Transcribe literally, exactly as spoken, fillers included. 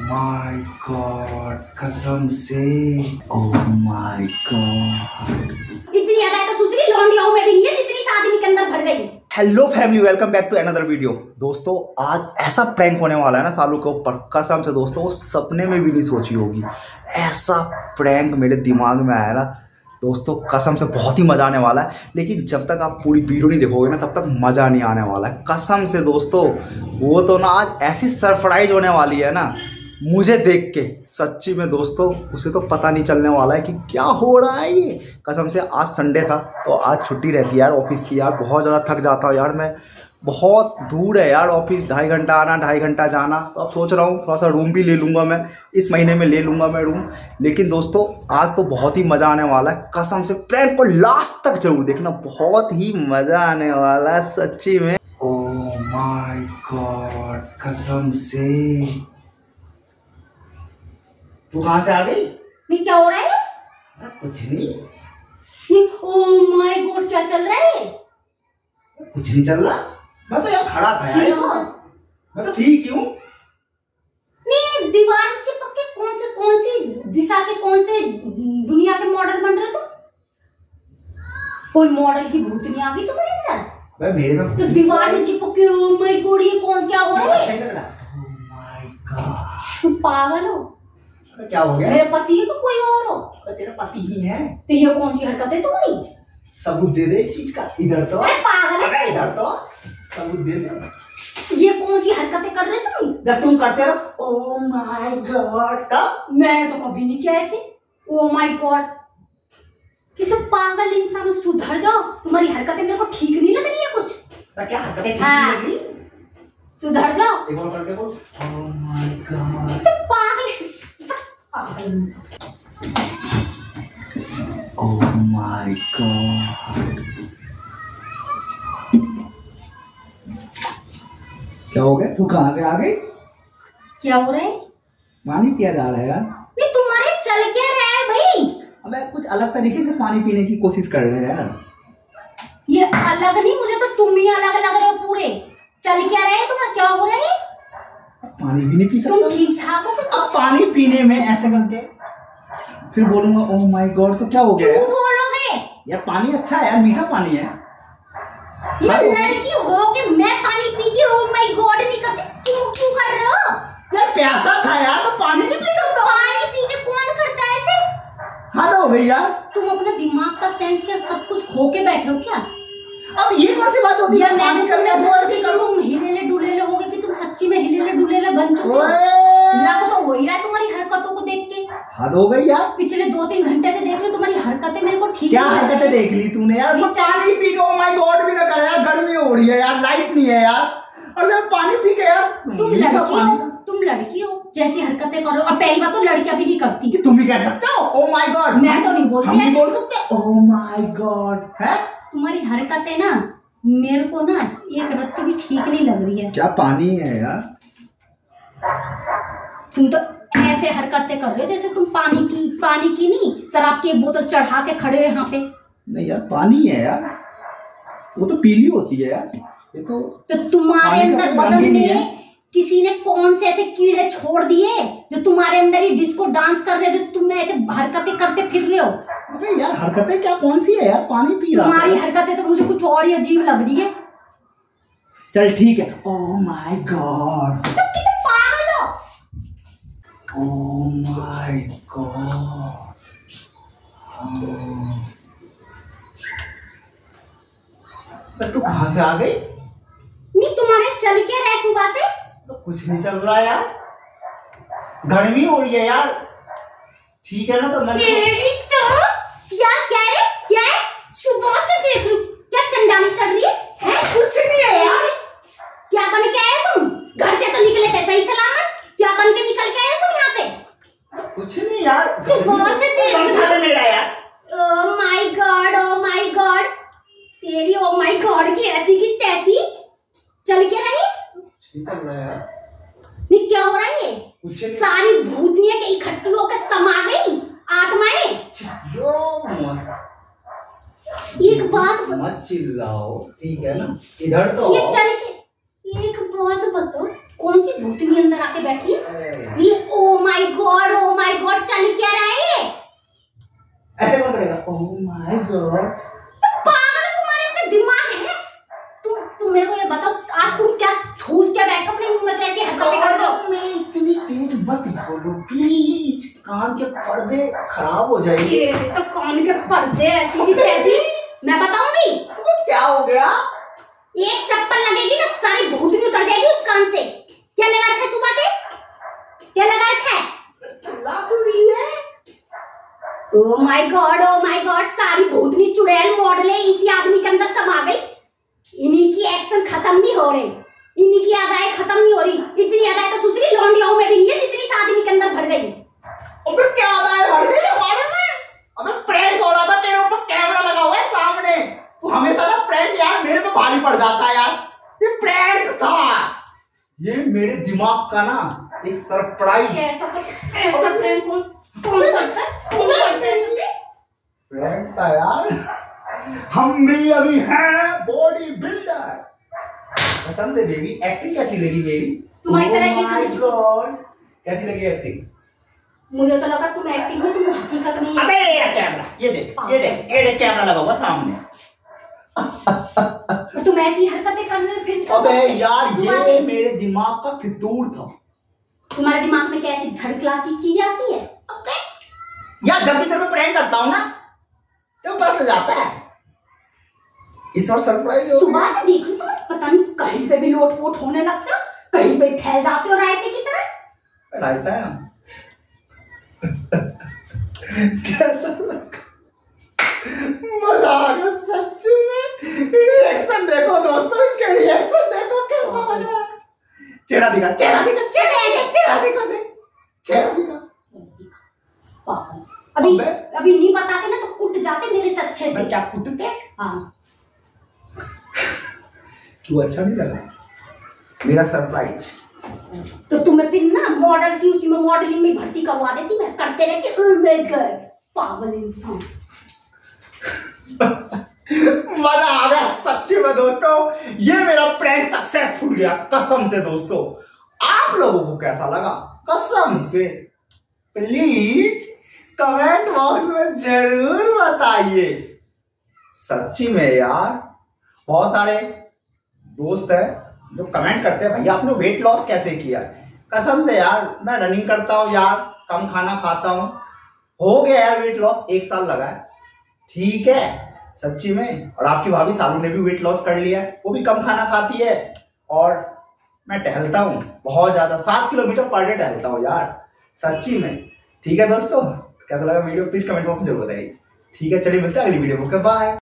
My God, कसम से। ओह my God, इतनी याद आया तो सुसरी लौंडियाओं में भी नहीं है जितनी इस आदमी के अंदर भर गई। Hello family, welcome back to another video. दोस्तों आज ऐसा प्रैंक होने वाला है ना सालू के ऊपर, कसम से दोस्तों वो सपने में भी नहीं सोची होगी। ऐसा प्रैंक मेरे दिमाग में आया ना दोस्तों, कसम से बहुत ही मजा आने वाला है। लेकिन जब तक आप पूरी वीडियो नहीं देखोगे ना तब तक मजा नहीं आने वाला है कसम से दोस्तों। वो तो ना आज ऐसी सरप्राइज होने वाली है ना मुझे देख के, सच्ची में दोस्तों उसे तो पता नहीं चलने वाला है कि क्या हो रहा है ये। कसम से आज संडे था तो आज छुट्टी रहती है यार ऑफिस की। यार बहुत ज़्यादा थक जाता हूँ यार मैं, बहुत दूर है यार ऑफिस, ढाई घंटा आना ढाई घंटा जाना। तो अब सोच रहा हूँ थोड़ा सा रूम भी ले लूँगा मैं, इस महीने में ले लूँगा मैं रूम। लेकिन दोस्तों आज तो बहुत ही मज़ा आने वाला है कसम से। प्रैंक को लास्ट तक जरूर देखना, बहुत ही मज़ा आने वाला है सच्ची में। ओह माय गॉड, कसम से। तू कहाँ से आ गई? नहीं क्या हो रहा है? कुछ नहीं। नहीं, ओह माय गॉड क्या चल रहा है? कुछ नहीं चल रहा, मैं तो यार खड़ा था यार। मैं तो ठीक हूँ। नहीं दीवार में चिपक के कौन से कौन सी दिशा के कौन से दुनिया के मॉडल बन रहे? तो कोई मॉडल की भूतनी आ गई तुम्हारे अंदर? भाई मेरे में तो दीवार में चिपक के ओह माय गॉड ये कौन क्या हो रहा है? ओह माय गॉड, तुम पागल हो? क्या हो गया? मेरा पति है तो कोई और हो? तेरा पति ही है। तो ये कौन सी हरकत है तुम्हारी? सबूत दे दे इस चीज का। इधर तो अरे पागल है, इधर तो सबूत दे दे। ये कौन सी हरकतें कर रहे तुम? जब तुम करते हो ओह माय गॉड तब। मैंने तो कभी नहीं किया ऐसे। ओह माय गॉड, किसी पागल इंसान सुधर जाओ, तुम्हारी हरकतें मेरे को ठीक नहीं लग रही है कुछ। क्या हरकतें ठीक हाँ। नहीं लग रही? सुधर जाओ। एक और करके बोल। ओह माय गॉड, तुम पागल पागल इंसान। ओह माय गॉड, क्या हो गया? तू कहाँ से आ गई? क्या हो रहा है? पानी पिया जा रहा है यार। नहीं तुम्हारे चल क्या रहा है भाई? अबे कुछ अलग तरीके से पानी पीने की कोशिश कर रहे हैं यार। ये अलग नहीं, मुझे तो तुम ही अलग लग रहे हो पूरे। चल क्या रहा है तुम्हारा? क्या हो रहा है? पानी भी नहीं पी सकता। तुम ठीक ठाक हो? अब पानी पीने में ऐसे करके फिर बोलूंगा ओह माय गॉड तो क्या हो गया? क्यों बोलोगे यार पानी अच्छा है यार, मीठा पानी है। ये लड़की हो कि मैं पानी पी के ओह माय गॉड नहीं करती, क्यों क्यों कर रहे हो? यार प्यासा था यार तो पानी नहीं पी सकता। पानी पी के कौन करता है ऐसे? हद हो गई यार। तुम अपना दिमाग का सेंस क्या सब कुछ खो के बैठे हो क्या? अब ये कौन सी बात होती है? मैं तो तुम्हें बोल रही थी कि तुम हिलेले डुलेले हो गए, कि तुम सच्ची में हिलेले डुलेले बन चुके हो। लग तो हो ही रहा है तुम्हारी हरकतों को देख के। हद हो गई यार। पिछले दो तीन घंटे से देख रही हूँ तुम्हारी हरकतें मेरे को ठीक क्या नहीं लग हरकतें रही। देख ली तूने यार? तो पानी पी के ओह माय गॉड भी ना कर यार, गर्मी हो रही है यार, लाइट नहीं है यार, और जब पानी पी के यार तुम लड़की हो, तुम लड़की हो जैसी हरकतें करो। और पहली बात तो लड़कियां भी नहीं करती। तुम भी कर सकते हो ओह माय गॉड? मैं तो नहीं बोलती। हम भी बोल सकते ओह माय गॉड है। तुम्हारी हरकतें ना मेरे को ना एक रत्ती भी ठीक नहीं लग रही है। क्या पानी है यार? तुम तो ऐसे हरकतें कर रहे हो जैसे तुम पानी की पानी की नहीं शराब की एक बोतल चढ़ा के खड़े हो यहाँ पे। नहीं यार पानी है यार, वो तो पीली होती है यार। ये तो तो तुम्हारे अंदर बदन में किसी ने कौन से ऐसे कीड़े छोड़ दिए जो तुम्हारे अंदर ही डिस्को डांस कर रहे हो, जो तुम ऐसे हरकतें करते फिर रहे हो? अबे यार हरकतें क्या कौन सी है यार, पानी पी रहा। तुम्हारी हरकतें तो मुझे कुछ और ही अजीब लग रही है। चल ठीक है। ओह माय गॉड, तुम कितने पागल हो? ओह माय गॉड, तू कहाँ से आ गई? नहीं तुम्हारे चल क्या रहा है सुबह से? तो कुछ नहीं चल रहा यार, गर्मी हो रही है यार। ठीक है ना तो मैं तेरी तो क्या क्या है क्या है? सुबह से देख लूं क्या चंडाली चढ़ रही है? हैं? कुछ नहीं है यार। क्या बन के आए तुम? घर से तो निकले थे सही सलामत, क्या बन के निकल के आए तुम यहाँ पे? कुछ नहीं यार, सुबह से देख रही मेरा यार। Oh my God, oh my God, तेरी ओह माय गॉड की ऐसी की तैसी चल के रही। नहीं चल रहा यार। नहीं क्या हो रहा है? सारी भूतनियां के इकट्ठी होकर समा गई आत्माएं। एक बात मत चिल्लाओ ठीक है ना, इधर तो ये चल के एक बात बताओ, कौन सी भूतनी अंदर आके बैठी है? ये ओ ऐसे कौन करेगा? ओह माय गॉड, पागल है, तुम्हारे इतने दिमाग है? तुम तुम मेरे को ये बताओ, आज तुम क्या ठूस क्या बैठो अपने मुंह में, जो ऐसी हरकतें कर रहे हो? मैं इतनी तेज मत बोलो प्लीज, कान के पर्दे खराब हो जाएंगे। ये तो कान के पर्दे ऐसी की तैसी, मैं बताऊंगी। क्या हो गया? एक चप्पल लगेगी ना, सारी भूतनी उतर जाएगी उस कान से। क्या लगा रखा है सुबह से? क्या लगा रखा है? लाकुड़ी है। Oh my God, oh my God, सारी भूतनी चुड़ैल मॉडल है इसी आदमी के अंदर समा गई। इन्हीं की एक्शन खत्म नहीं हो रही, इन्हीं की यादें खत्म नहीं हो रही। इतनी यादें तो सुसरी लौंडियाओं में भी नहीं है जितनी इस आदमी के अंदर भर गई। अबे क्या यादें भर गई हमारे में? अबे प्रैंक हो रहा था, तेरे ऊपर कैमरा लगा हुआ है सामने, तू हमेशा ना प्रैंक यार मेरे पे भारी पड़ जाता है यार। ये प्रैंक था, ये मेरे दिमाग का ना एक सरप्राइज। ऐसा ऐसा प्रैंक कौन कौन करता है? कौन करता है ऐसा प्रैंक था यार, हम भी अभी हैं बॉडी बिल्डर। कसम से बेबी, एक्टिंग कैसी लगी बेबी? तुम्हारी तरह ये माय गॉड, कैसी लगी एक्टिंग? मुझे तो लगा तुम एक्टिंग में, तुम हकीकत में। अबे ये कैमरा, ये देख ये देख ये देख कैमरा लगा हुआ सामने। और तुम ऐसी हरकतें कर रहे हो फिर? अबे यार ये मेरे दिमाग का फितूर था। तुम्हारे दिमाग में कैसी थर्ड क्लास की चीज आती है? ओके यार जब भी तेरे में प्रैंक करता हूँ ना तो पता चल जाता है। इस बार सरप्राइज हो सुबह से देख रही हूँ, पता नहीं कहीं पे भी लोट पोट होने लगते हो, कहीं पे फैल जाते हो रायते की तरह। रायता है हम। कैसा लगा? मजा आ गया सच में। रिएक्शन देखो दोस्तों, इसके रिएक्शन देखो कैसा लग रहा है। चेहरा दिखा, चेहरा दिखा, चेहरा दिखा, चेहरा दिखा दे, चेहरा दिखा। पागल, अभी अभी नहीं बताते ना तो कुट जाते मेरे से अच्छे से। क्या कुटते? हाँ। क्यों अच्छा नहीं लगा मेरा सरप्राइज? तो तुम्हें फिर ना मॉडल की उसी में मॉडलिंग में भर्ती करवा देती मैं, करते रहते। ओह माय गॉड, पागल इंसान। मजा आ गया सच्ची में दोस्तों, ये मेरा प्रैंक सक्सेसफुल गया कसम से। दोस्तों आप लोगों को कैसा लगा कसम से प्लीज कमेंट बॉक्स में जरूर बताइए। सच्ची में यार बहुत सारे दोस्त हैं जो कमेंट करते हैं भैया आपने वेट लॉस कैसे किया? कसम से यार मैं रनिंग करता हूँ यार, कम खाना खाता हूँ, हो गया यार वेट लॉस, एक साल लगा है। ठीक है सच्ची में। और आपकी भाभी सालू ने भी वेट लॉस कर लिया है, वो भी कम खाना खाती है। और मैं टहलता हूँ बहुत ज्यादा, सात किलोमीटर पर डे टहलता हूँ यार सच्ची में। ठीक है दोस्तों, कैसा लगा वीडियो प्लीज कमेंट बॉक्स में जरूर बताइए। ठीक है चलिए मिलते हैं अगली वीडियो में, बाय।